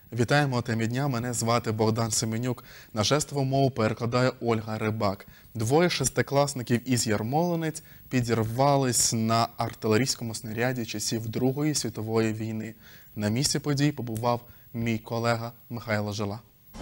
Вітаємо у темі дня. Мене звати Богдан Семенюк. На жестову мову перекладає Ольга Рибак. Двоє шестикласників із Ярмолинець підірвались на артилерійському снаряді часів Другої світової війни. На місці подій побував мій колега Михайло Жила.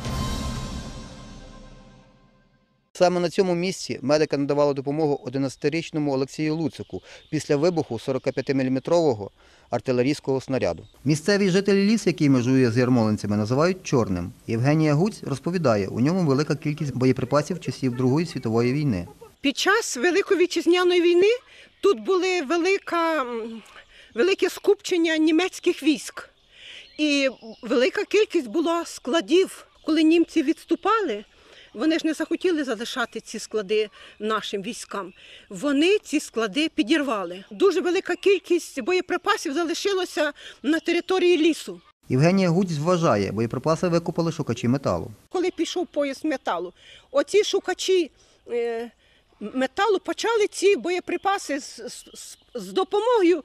Саме на цьому місці медики надавали допомогу 11-річному Олексію Луцику після вибуху 45-мм артилерійського снаряду. Місцеві жителі лісу, який межує з ярмолинцями, називають чорним. Євгенія Гуць розповідає, у ньому велика кількість боєприпасів часів Другої світової війни. Під час Великої вітчизняної війни тут були велике скупчення німецьких військ. І велика кількість була складів. Коли німці відступали, вони ж не захотіли залишати ці склади нашим військам. Вони ці склади підірвали. Дуже велика кількість боєприпасів залишилося на території лісу. Євгенія Гуць вважає, боєприпаси викопали шукачі металу. Коли пішов пояс металу, оці шукачі металу почали ці боєприпаси з допомогою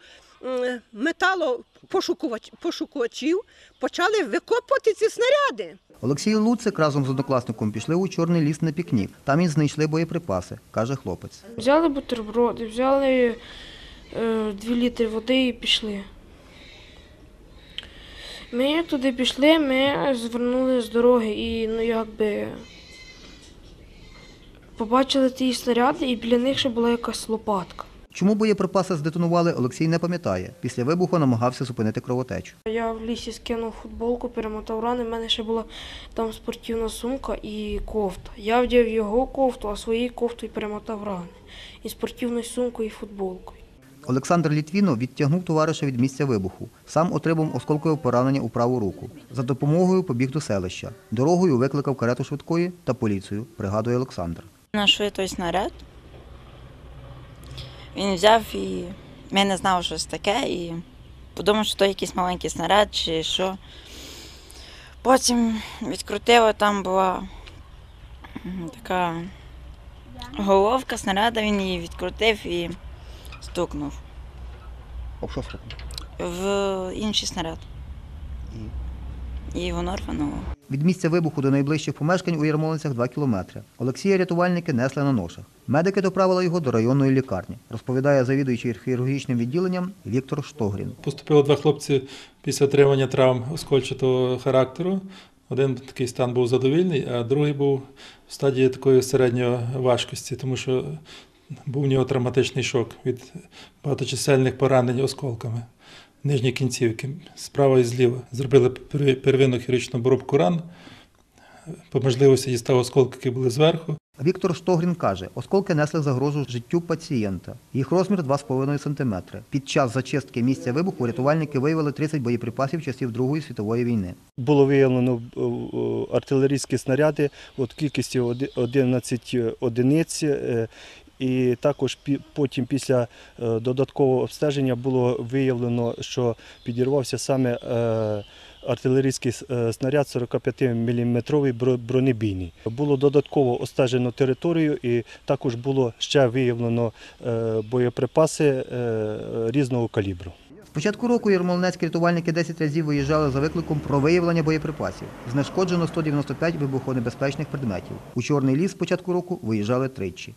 металопошукувачів почали викопувати ці снаряди. Олексій Луцик разом з однокласником пішли у Чорний ліс на пікнік. Там і знайшли боєприпаси, каже хлопець. Взяли бутерброди, взяли 2 літри води і пішли. Ми як туди пішли, ми звернули з дороги і побачили ті снаряди, і біля них ще була якась лопатка. Чому боєприпаси здетонували, Олексій не пам'ятає. Після вибуху намагався зупинити кровотечу. Я в лісі скинув футболку, перемотав рани, в мене ще була там спортивна сумка і кофта. Я вдів його кофту, а своєю кофтою перемотав рани. І спортивною сумкою, і футболкою. Олександр Літвінов відтягнув товариша від місця вибуху. Сам отримав осколкове поранення у праву руку. За допомогою побіг до селища. Дорогою викликав карету швидкої та поліцію, пригадує Олександр. Знайшли той снаряд. Він взяв і ми не знали, що це таке, і подумав, що це якийсь маленький снаряд чи що. Потім відкрутили, там була така головка снаряду, він її відкрутив і стукнув. Об що стукнув? В інший снаряд. І воно рвануло. Від місця вибуху до найближчих помешкань у Ярмолинцях 2 кілометри. Олексія рятувальники несли на ношах. Медики доправили його до районної лікарні, розповідає завідуючий хірургічним відділенням Віктор Штогрін. Поступило 2 хлопці після отримання травм оскольчатого характеру. Один такий стан був задовільний, а другий був в стадії такої середньої важкості, тому що був у нього травматичний шок від багаточисельних поранень осколками нижньої кінцівки, справа і зліва. Зробили первинну хірургічну обробку ран, по можливості дістав осколки, які були зверху. Віктор Штогрін каже, осколки несли загрозу життю пацієнта. Їх розмір 2,5 см. Під час зачистки місця вибуху рятувальники виявили 30 боєприпасів часів Другої світової війни. Було виявлено артилерійські снаряди от кількістю 11 одиниць. І також потім після додаткового обстеження було виявлено, що підірвався саме артилерійський снаряд 45-мм бронебійний. Було додатково обстежено територію і також було ще виявлено боєприпаси різного калібру. З початку року ярмолинецькі рятувальники 10 разів виїжджали за викликом про виявлення боєприпасів. Знешкоджено 195 вибухонебезпечних предметів. У Чорний ліс з початку року виїжджали тричі.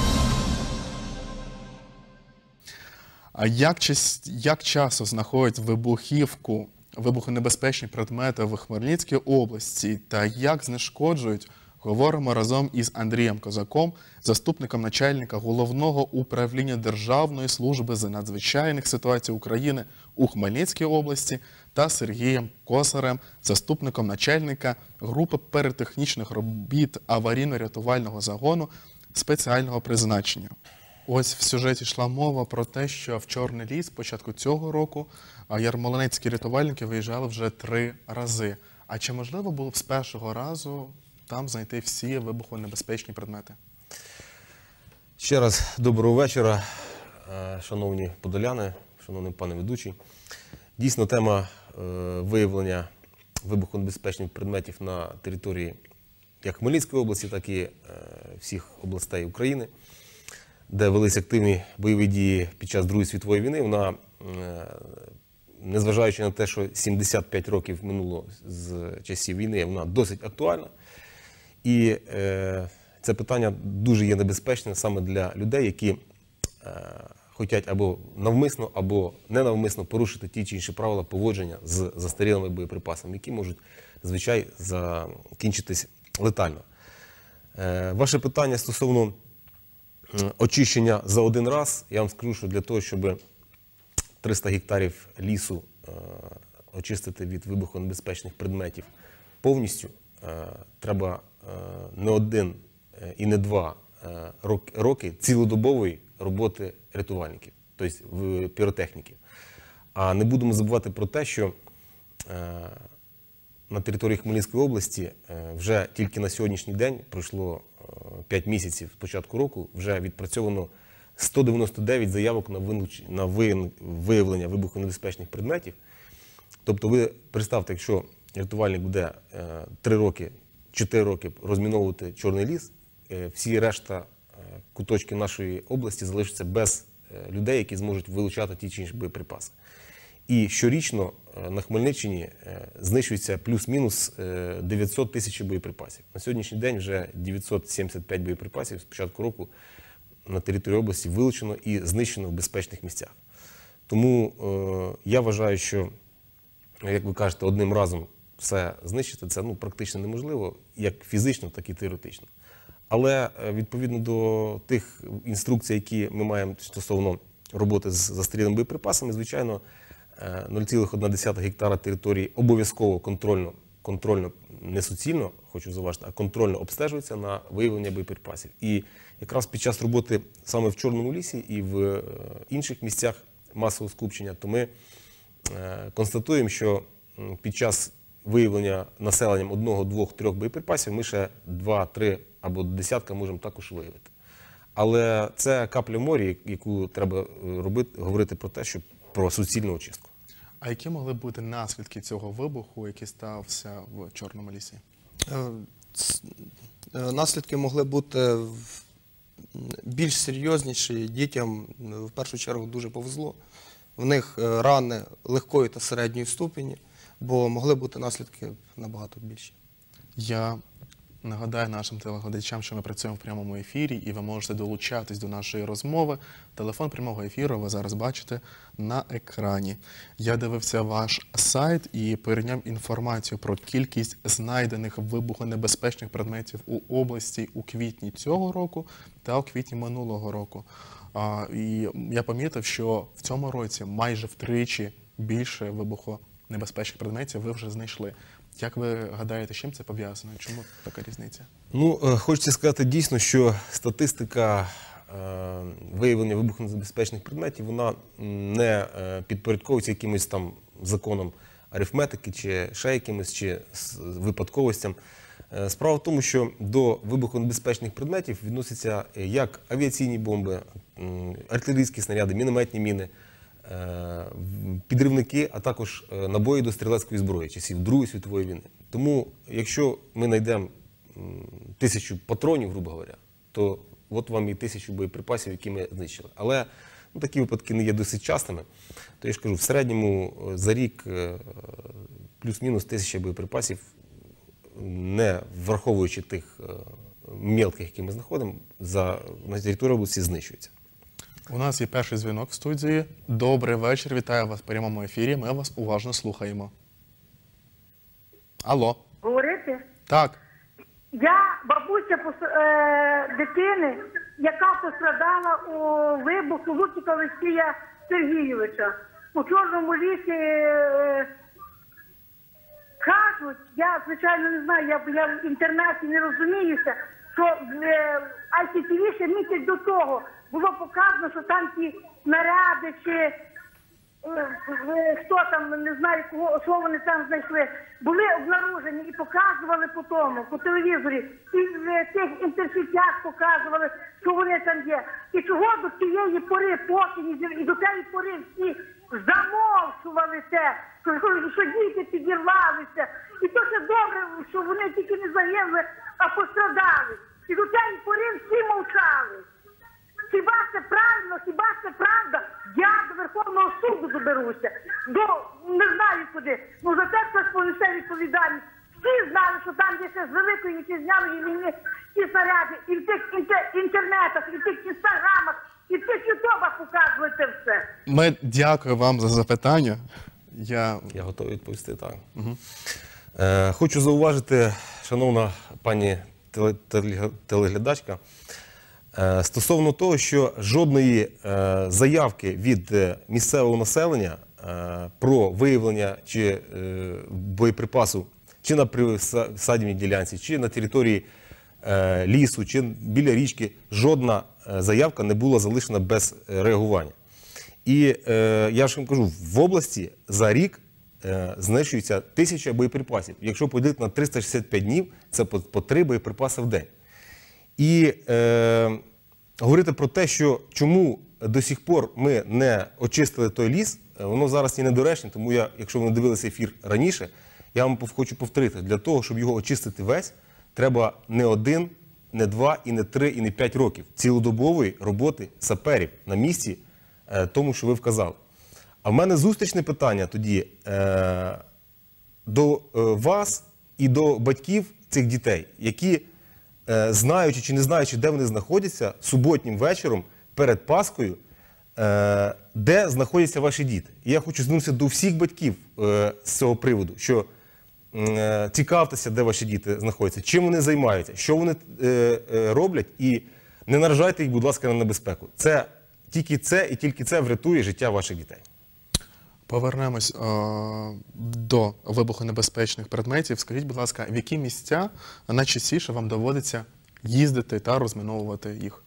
А як часто знаходять вибухонебезпечні предмети в Хмельницькій області та як знешкоджують, говоримо разом із Андрієм Козаком, заступником начальника Головного управління Державної служби з надзвичайних ситуацій України у Хмельницькій області та Сергієм Косарем, заступником начальника групи перетехнічних робіт аварійно-рятувального загону спеціального призначення. Ось в сюжеті йшла мова про те, що в Чорний ліс з початку цього року ярмолинецькі рятувальники виїжджали вже 3 рази. А чи можливо було б з першого разу там знайти всі вибухонебезпечні предмети? Ще раз доброго вечора, шановні подоляни, шановний пане ведучий. Дійсно, тема виявлення вибухонебезпечних предметів на території як Хмельницької області, так і всіх областей України, де велись активні бойові дії під час Другої світової війни, вона незважаючи на те, що 75 років минуло з часів війни, вона досить актуальна. І це питання дуже є небезпечне саме для людей, які хочуть або навмисно, або ненавмисно порушити ті чи інші правила поводження з застарілими боєприпасами, які можуть, звичайно, закінчитись летально. Ваше питання стосовно очищення за один раз, я вам скажу, що для того, щоб 300 гектарів лісу очистити від вибухонебезпечних предметів повністю, треба не один і не два роки цілодобової роботи рятувальників, тобто піротехніків. А не будемо забувати про те, що на території Хмельницької області вже тільки на сьогоднішній день, пройшло 5 місяців з початку року, вже відпрацьовано 199 заявок на виявлення вибухонебезпечних предметів. Тобто ви представте, якщо рятувальник буде 3 роки, 4 роки розміновувати Чорний ліс, всі решта куточки нашої області залишаться без людей, які зможуть вилучати ті чи інші боєприпаси. І щорічно на Хмельниччині знищується плюс-мінус 900 тисяч боєприпасів. На сьогоднішній день вже 975 боєприпасів з початку року на території області вилучено і знищено в безпечних місцях. Тому я вважаю, що, як ви кажете, одним разом все знищити, це практично неможливо, як фізично, так і теоретично. Але відповідно до тих інструкцій, які ми маємо стосовно роботи з застарілими боєприпасами, звичайно, 0,1 гектара території обов'язково контрольно, не суцільно, хочу зауважити, а контрольно обстежується на виявлення боєприпасів. І якраз під час роботи саме в Чорному лісі і в інших місцях масового скупчення, то ми констатуємо, що під час виявлення населенням 1, 2, 3 боєприпасів ми ще 2, 3 або десятка можемо також виявити. Але це капля в морі, яку треба говорити про те, що про суцільну очистку. А які могли б бути наслідки цього вибуху, який стався в Чорному лісі? Наслідки могли бути більш серйозніші. Дітям в першу чергу дуже повезло. В них рани легкої та середньої ступені, бо могли бути наслідки набагато більші. Я нагадаю нашим телеглядачам, що ми працюємо в прямому ефірі, і ви можете долучатись до нашої розмови. Телефон прямого ефіру ви зараз бачите на екрані. Я дивився ваш сайт і перейняв інформацію про кількість знайдених вибухонебезпечних предметів у області у квітні цього року та у квітні минулого року. І я помітив, що в цьому році майже втричі більше вибухонебезпечних предметів ви вже знайшли. Як ви гадаєте, з чим це пов'язано? Чому така різниця? Хочеться сказати дійсно, що статистика виявлення вибухонебезпечних предметів, вона не підпорядковується якимось там законом арифметики, чи ще якимось, чи випадковостям. Справа в тому, що до вибухонебезпечних предметів відносяться як авіаційні бомби, артилерійські снаряди, мінометні міни, підривники, а також набої до стрілецької зброї часів Другої світової війни. Тому, якщо ми знайдемо 1000 патронів, грубо говоря, то от вам і 1000 боєприпасів, які ми знищили. Але такі випадки не є досить частими. То я ж кажу, в середньому за рік плюс-мінус 1000 боєприпасів, не враховуючи тих мелких, які ми знаходимо, на території області знищується. У нас є перший дзвінок в студії. Добрий вечір, вітаю вас в прямому ефірі. Ми вас уважно слухаємо. Алло. Говорити? Так. Я бабуся дитини, яка пострадала у вибуху Луцика Олексія Сергійовича. У Чорному лісі кажуть, я, звичайно, не знаю, я в інтернеті не розуміюся, що ICTV ще місяць до того було показано, що там ті снаряди чи хто там, не знаю, що вони там знайшли, були обнаружені і показували по тому, по телевізорі, і в цих інтерсетях показували, що вони там є. І чого до цієї пори, поки і до цієї пори всі замовчували те, що діти підірвалися. І то ще добре, що вони тільки не загинули, а пострадали. І до цієї пори всі мовчали. Хіба це правильно, хіба це правда? Я до Верховного суду доберуся. Не знаю куди. Ну за те хтось понесе відповідальність. Всі знали, що там є ще з Великої Вітчизняної війни ті снаряди, і в тих інтернетах, і в тих інстаграмах, і в тих ютубах показують це все. Ми дякую вам за запитання. Я готовий відповісти, так. Хочу зауважити, шановна пані телеглядачка, стосовно того, що жодної заявки від місцевого населення про виявлення чи боєприпасу чи на присадибній ділянці, чи на території лісу, чи біля річки, жодна заявка не була залишена без реагування. І я ж вам кажу, в області за рік знищується 1000 боєприпасів. Якщо поділити на 365 днів, це по 3 боєприпаси в день. І говорити про те, що чому до сих пор ми не очистили той ліс, воно зараз є недоречне, тому я, якщо ви не дивилися ефір раніше, я вам хочу повторити, для того, щоб його очистити весь, треба не 1, не 2, і не 3, і не 5 років цілодобової роботи саперів на місці, тому, що ви вказали. А в мене зустрічне питання тоді до вас і до батьків цих дітей, які, знаючи чи не знаючи, де вони знаходяться, суботнім вечором перед Паскою, де знаходяться ваші діти. І я хочу звернутися до всіх батьків з цього приводу, що цікавтеся, де ваші діти знаходяться, чим вони займаються, що вони роблять, і не наражайте їх, будь ласка, на небезпеку. Тільки це і тільки це врятує життя ваших дітей. Повернемось до вибухонебезпечних предметів. Скажіть, будь ласка, в які місця найчастіше вам доводиться їздити та розміновувати їх?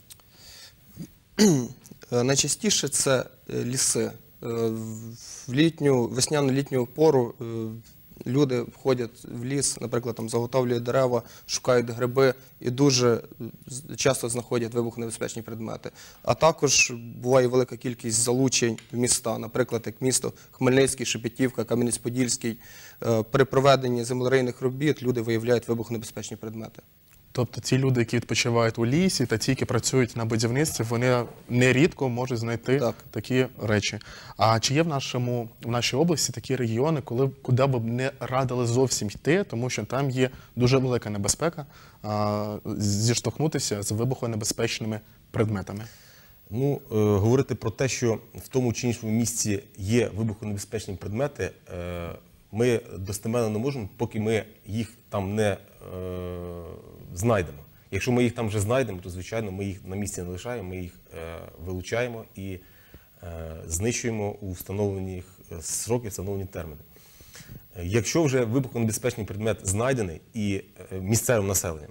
Найчастіше це ліси. В весняно-літню пору люди входять в ліс, наприклад, там заготовлюють дерева, шукають гриби і дуже часто знаходять вибухонебезпечні предмети. А також буває велика кількість залучень в міста, наприклад, як місто Хмельницький, Шепетівка, Кам'янець-Подільський. При проведенні землерийних робіт люди виявляють вибухонебезпечні предмети. Тобто ті люди, які відпочивають у лісі та ті, які працюють на будівництві, вони нерідко можуть знайти такі речі. А чи є в нашій області такі регіони, куди б не радили зовсім йти, тому що там є дуже велика небезпека зіштовхнутися з вибухонебезпечними предметами? Ну, говорити про те, що в тому чи іншому місці є вибухонебезпечні предмети, ми достеменно не можемо, поки ми їх там не знайдемо. Якщо ми їх там вже знайдемо, то, звичайно, ми їх на місці не лишаємо, ми їх вилучаємо і знищуємо у встановлені сроки, встановлені терміни. Якщо вже вибухонебезпечний предмет знайдений і місцевим населенням,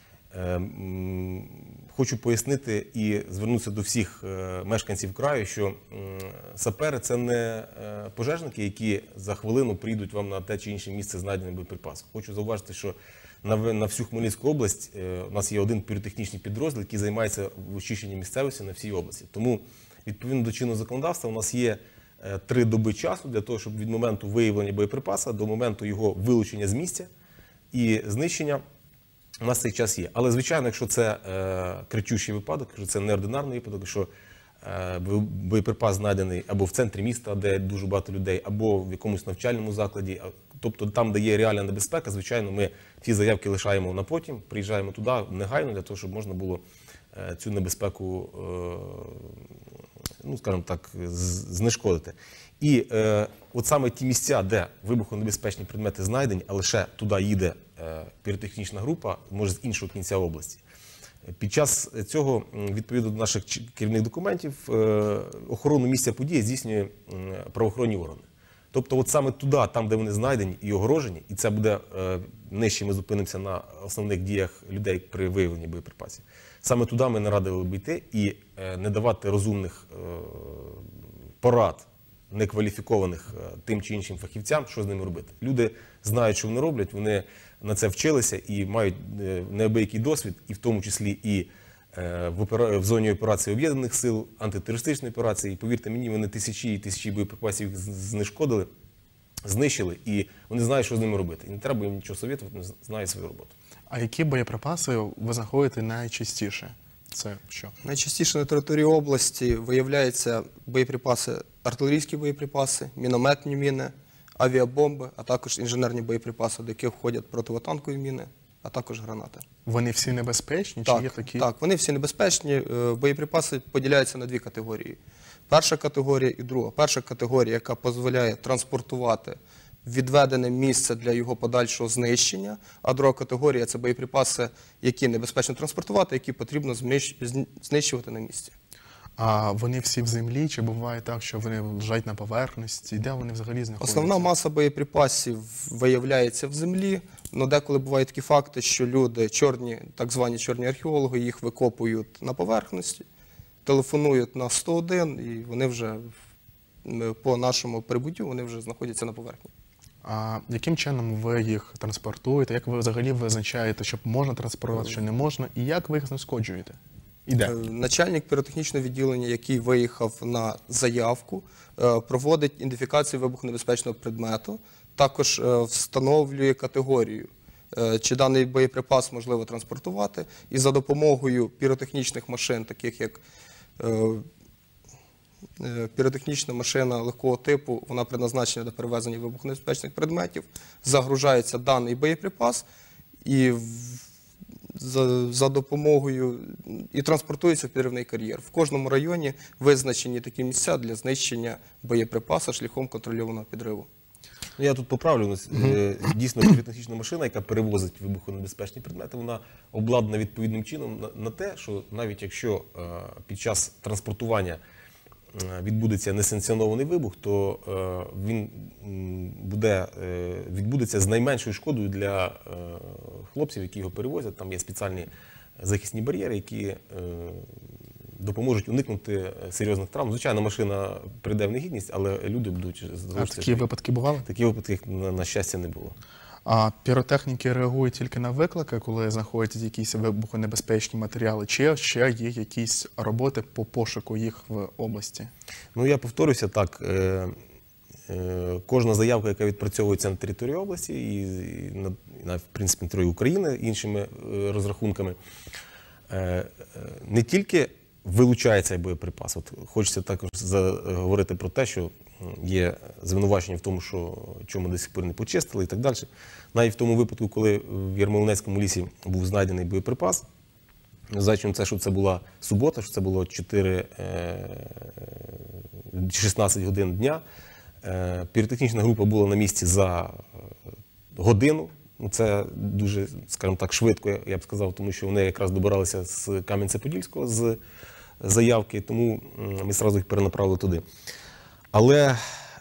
хочу пояснити і звернутися до всіх мешканців краю, що сапери – це не пожежники, які за хвилину прийдуть вам на те чи інше місце знайдений боєприпас. Хочу зауважити, що на всю Хмельницьку область у нас є один піротехнічний підрозділ, який займається очищенням місцевості на всій області. Тому, відповідно до чинного законодавства, у нас є 3 доби часу для того, щоб від моменту виявлення боєприпаса до моменту його вилучення з місця і знищення у нас цей час є. Але, звичайно, якщо це кричущий випадок, якщо це неординарний випадок, якщо боєприпас знайдений або в центрі міста, де дуже багато людей, або в якомусь навчальному закладі, тобто там, де є реальна небезпека, звичайно, ми ті заявки лишаємо на потім, приїжджаємо туди негайно, для того, щоб можна було цю небезпеку, ну, скажімо так, знешкодити. І от саме ті місця, де вибухонебезпечні предмети знайдені, а лише туди їде піротехнічна група, може з іншого кінця області. Під час цього, відповідно до наших керівних документів, охорону місця події здійснює правоохоронні органи. Тобто от саме туди, там, де вони знайдені і огорожені, і це буде нижче, ми зупинимося на основних діях людей при виявленні боєприпасів. Саме туди ми нарадили б йти і не давати розумних порад, некваліфікованих тим чи іншим фахівцям, що з ними робити. Люди знають, що вони роблять, вони на це вчилися і мають неабиякий досвід, і в тому числі і в зоні операції Об'єднаних сил, антитерористичної операції. І, повірте мені, вони тисячі і тисячі боєприпасів знешкодили, знищили, і вони знають, що з ними робити. І не треба їм нічого совєтувати, вони знають свою роботу. А які боєприпаси ви знаходите найчастіше? Це що? Найчастіше на території області виявляються боєприпаси, артилерійські боєприпаси, мінометні міни, авіабомби, а також інженерні боєприпаси, до яких входять противотанкові міни, а також гранати. Вони всі небезпечні? Чи є такі? Так, вони всі небезпечні. Боєприпаси поділяються на дві категорії. Перша категорія і друга. Перша категорія, яка дозволяє транспортувати відведене місце для його подальшого знищення, а друга категорія – це боєприпаси, які небезпечно транспортувати, які потрібно знищувати на місці. А вони всі в землі, чи буває так, що вони лежать на поверхності? Де вони взагалі знаходяться? Основна маса боєприпасів виявляється в землі, але деколи бувають такі факти, що люди, так звані чорні археологи, їх викопують на поверхності, телефонують на 101, і вони вже по нашому прибуттю вони вже знаходяться на поверхні. А яким чином ви їх транспортуєте? Як ви взагалі визначаєте, що можна транспортувати, що не можна? І як ви їх знешкоджуєте? І де? Начальник піротехнічного відділення, який виїхав на заявку, проводить ідентифікацію вибухонебезпечного предмету, також встановлює категорію, чи даний боєприпас можливо транспортувати, і за допомогою піротехнічних машин, таких як піротехнічна машина легкого типу, вона предназначена до перевезення вибухонебезпечних предметів, загружається даний боєприпас і за допомогою і транспортується в підривний кар'єр. В кожному районі визначені такі місця для знищення боєприпасу шляхом контрольованого підриву. Я тут поправлю. Дійсно, піротехнічна машина, яка перевозить вибухонебезпечні предмети, вона обладнана відповідним чином на те, що навіть якщо під час транспортування відбудеться несанкціонований вибух, то він відбудеться з найменшою шкодою для хлопців, які його перевозять. Там є спеціальні захисні бар'єри, які допоможуть уникнути серйозних травм. Звичайно, машина прийде в негідність, але люди будуть залишитися. Такі випадки бували? Такі випадки, на щастя, не було. А піротехніки реагують тільки на виклики, коли знаходять якісь вибухонебезпечні матеріали, чи ще є якісь роботи по пошуку їх в області? Ну, я повторюся, так, кожна заявка, яка відпрацьовується на території області і в принципі, на території України іншими розрахунками, не тільки вилучає цей боєприпас. От хочеться також говорити про те, що є звинувачення в тому, що чому до сих пор не почистили і так далі. Навіть в тому випадку, коли в Ярмолинецькому лісі був знайдений боєприпас, незважаючи на те, що це була субота, що це було 16 годин дня, піротехнічна група була на місці за годину. Це дуже, скажімо так, швидко, я б сказав, тому що вони якраз добиралися з Кам'янця-Подільського з заявки, тому ми одразу їх перенаправили туди. Але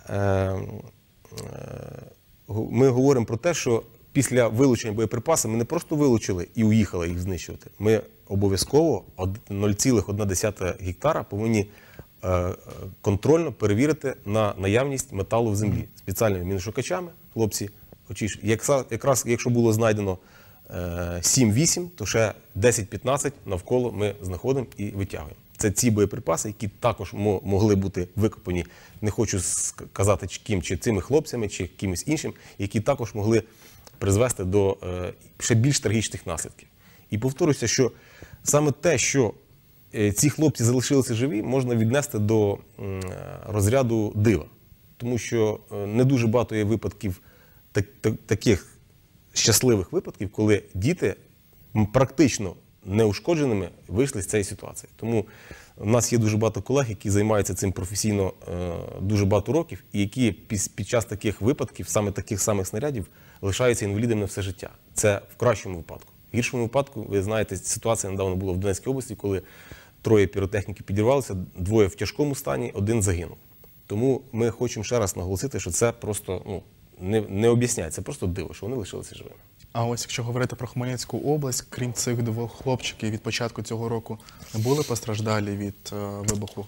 ми говоримо про те, що після вилучення боєприпасу ми не просто вилучили і уїхали їх знищувати. Ми обов'язково 0,1 гектара повинні контрольно перевірити на наявність металу в землі. Спеціальними міношукачами, хлопці, якраз якщо було знайдено 7-8, то ще 10-15 навколо ми знаходимо і витягуємо. Це ці боєприпаси, які також могли бути викопані, не хочу сказати ким, чи цими хлопцями, чи кимось іншим, які також могли призвести до ще більш трагічних наслідків. І повторюся, що саме те, що ці хлопці залишилися живі, можна віднести до розряду дива. Тому що не дуже багато є випадків, таких щасливих випадків, коли діти практично неушкодженими вийшли з цієї ситуації. Тому у нас є дуже багато колег, які займаються цим професійно дуже багато років, і які під час таких випадків, саме таких самих снарядів, лишаються інвалідами на все життя. Це в кращому випадку. В гіршому випадку, ви знаєте, ситуація недавно була в Донецькій області, коли 3 піротехніків підірвалися, 2 в тяжкому стані, 1 загинув. Тому ми хочемо ще раз наголосити, що це просто не об'ясняється, це просто диво, що вони лишилися живими. А ось якщо говорити про Хмельницьку область, крім цих 2 хлопчиків від початку цього року, не були постраждалі від вибуху?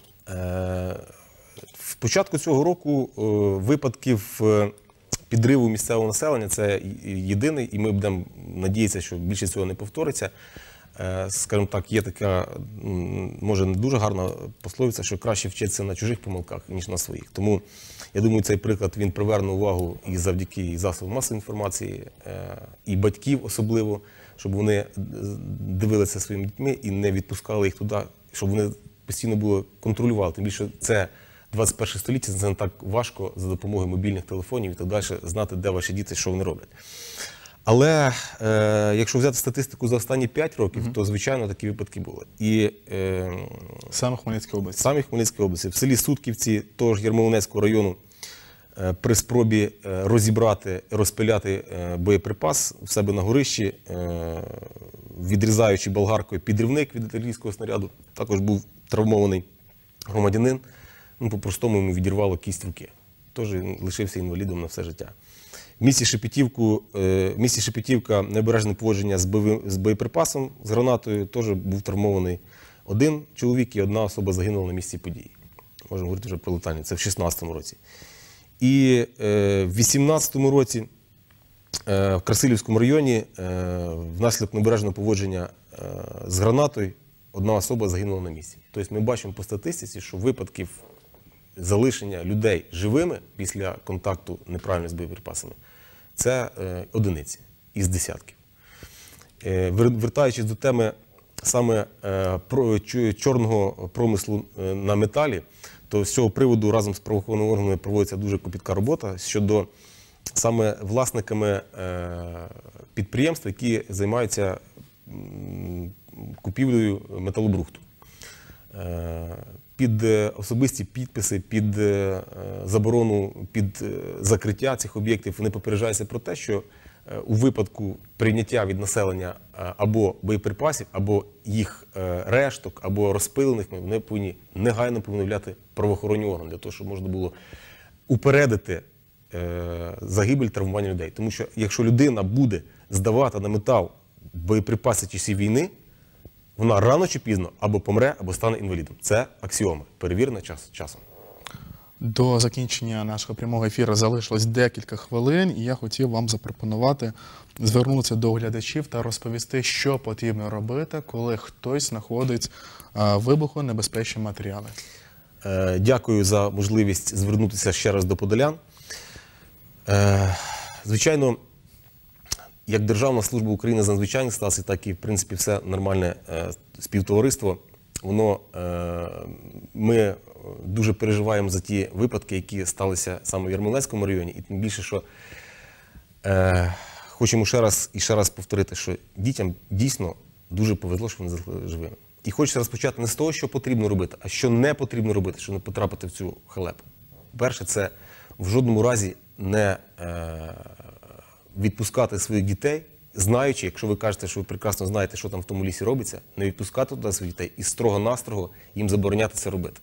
В початку цього року випадків підриву місцевого населення – це єдиний, і ми будемо надіятися, що більше цього не повториться. Скажімо так, є така, може не дуже гарна пословиця, що краще вчитися на чужих помилках, ніж на своїх. Тому, я думаю, цей приклад, він приверне увагу і завдяки засобам масової інформації, і батьків особливо, щоб вони дивилися своїми дітьми і не відпускали їх туди, щоб вони постійно було контролювали. Тим більше це 21 століття, це не так важко за допомогою мобільних телефонів і так далі знати, де ваші діти, що вони роблять. Але якщо взяти статистику за останні 5 років, то, звичайно, такі випадки були. І Саме в Хмельницькій області. Саме в Хмельницькій області. В селі Сутківці того ж Ярмолинецького району при спробі розібрати, розпиляти боєприпас у себе на горищі, відрізаючи болгаркою підривник від артилерійського снаряду, також був травмований громадянин. Ну, по-простому йому відірвало кість руки. Тож лишився інвалідом на все життя. В місті Шепетівка необережне поводження з боєприпасом, з гранатою, теж був травмований один чоловік і одна особа загинула на місці події. Можемо говорити вже про летальні. Це в 2016 році. І в 2018 році в Красилівському районі внаслідок необережного поводження з гранатою одна особа загинула на місці. Тобто ми бачимо по статистиці, що випадків залишення людей живими після контакту неправильно з боєприпасами – це одиниці із десятків. Вертаючись до теми саме чорного промислу на металі, то з цього приводу разом з правоохоронними органами проводиться дуже копітка робота щодо саме власниками підприємств, які займаються купівлею металобрухту. Під особисті підписи, під заборону, під закриття цих об'єктів вони попереджаються про те, що у випадку прийняття від населення або боєприпасів, або їх решток, або розпилених, вони повинні негайно повідомляти правоохоронні органи, для того, щоб можна було упередити загибель, травмування людей. Тому що якщо людина буде здавати на метал боєприпаси часів війни, вона рано чи пізно або помре, або стане інвалідом. Це аксіоми, перевірена часом. До закінчення нашого прямого ефіру залишилось декілька хвилин, і я хотів вам запропонувати звернутися до глядачів та розповісти, що потрібно робити, коли хтось знаходить вибухонебезпечні матеріали. Дякую за можливість звернутися ще раз до подолян. Звичайно, як Державна служба України з надзвичайних ситуацій, так і, в принципі, все нормальне співтовариство, ми дуже переживаємо за ті випадки, які сталися саме в Ярмолинецькому районі. І тим більше, що хочемо ще раз повторити, що дітям дійсно дуже повезло, що вони залишилися живими. І хочеться розпочати не з того, що потрібно робити, а що не потрібно робити, щоб не потрапити в цю халепу. Перше, це в жодному разі не відпускати своїх дітей, знаючи, якщо ви кажете, що ви прекрасно знаєте, що там в тому лісі робиться, не відпускати туди своїх дітей і строго-настрого їм забороняти це робити.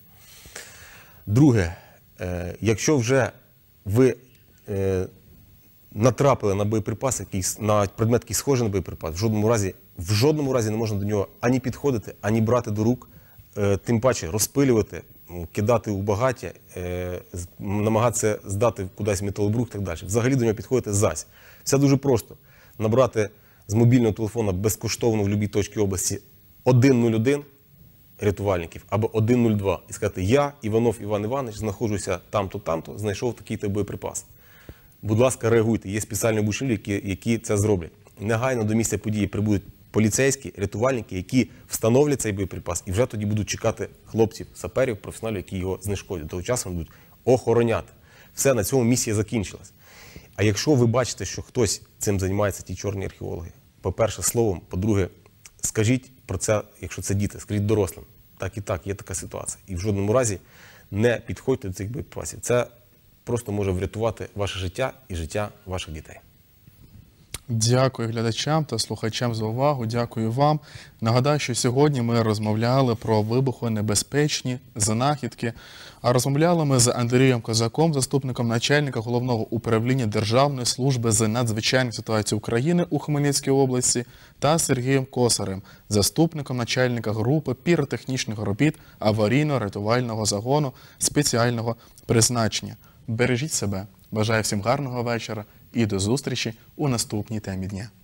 Друге, якщо вже ви натрапили на боєприпас, на предмет, який схожий на боєприпас, в жодному разі не можна до нього ані підходити, ані брати до рук, тим паче розпилювати, кидати у багаття, намагатися здати кудись металобрухт і так далі. Взагалі до нього підходити зась. Все дуже просто. Набрати з мобільного телефона безкоштовно в будь-якій точці області 101 рятувальників або 102 і сказати: я, Іванов Іван Іванович, знаходжуся там-то, там-то, знайшов такий-то боєприпас. Будь ласка, реагуйте. Є спеціальні обучителі, які це зроблять. Негайно до місця події прибудуть поліцейські, рятувальники, які встановлять цей боєприпас, і вже тоді будуть чекати хлопців, саперів, професіоналів, які його знешкодять. Того часу вони будуть охороняти. Все, на цьому місія закінчилась. А якщо ви бачите, що хтось цим займається, ті чорні археологи, по-перше, словом, по-друге, скажіть про це, якщо це діти, скажіть дорослим. Так і так, є така ситуація. І в жодному разі не підходьте до цих боєприпасів. Це просто може врятувати ваше життя і життя ваших дітей. Дякую глядачам та слухачам за увагу. Дякую вам. Нагадаю, що сьогодні ми розмовляли про вибухонебезпечні знахідки. А розмовляли ми з Андрієм Козаком, заступником начальника Головного управління Державної служби з надзвичайних ситуацій України у Хмельницькій області, та Сергієм Косарем, заступником начальника групи піротехнічних робіт аварійно-рятувального загону спеціального призначення. Бережіть себе. Бажаю всім гарного вечора і до зустрічі у наступній темі дня.